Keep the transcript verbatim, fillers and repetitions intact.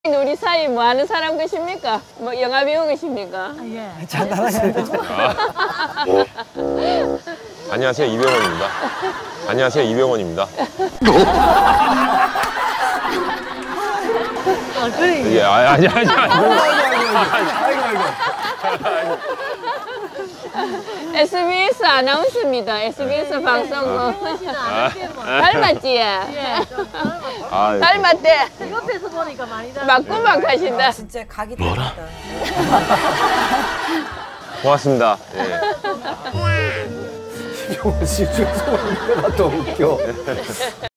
우리 사이 뭐 하는 사람 계십니까? 뭐 영화 배우 계십니까? 아, 예. 안녕하세요, 이병헌입니다. 안녕하세요, 이병헌입니다. 아, 그래. 예, 아니, 아니, 아니. 아이고, 아이고, 아이고. 에스비에스 아나운서입니다. 에스비에스 방송국. 닮았지? 예, 좀 닮았다. 아, 닮았대. 옆에서 보니까 많이 닮았다. 막구막 하신다. 진짜 각이 뭐라? 고맙습니다. 예. 이병헌 씨 중에서 또 웃겨.